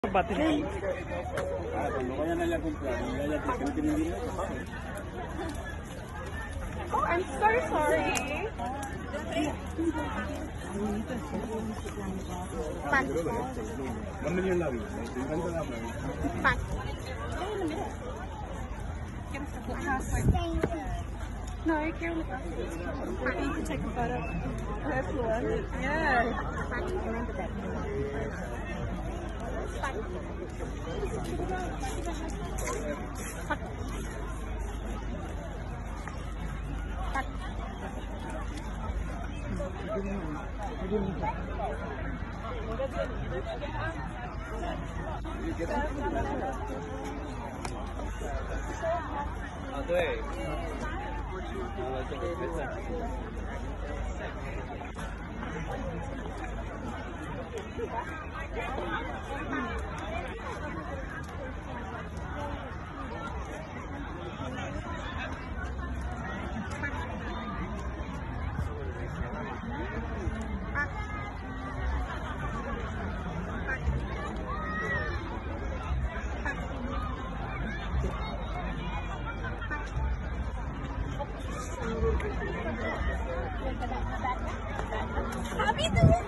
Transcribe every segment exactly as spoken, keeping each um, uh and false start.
Batería. Ah, cuando vayan allá a comprar y haya que no tienen dinero, Oh, I'm so sorry. Fun. One million la vida, te encanta la vida. Fun. No, you can't. You can take a photo. That's one. Yeah. Remember that. Fun. Ah, 对。好了，这个没事。 Happy doing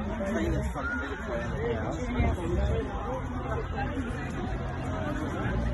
it.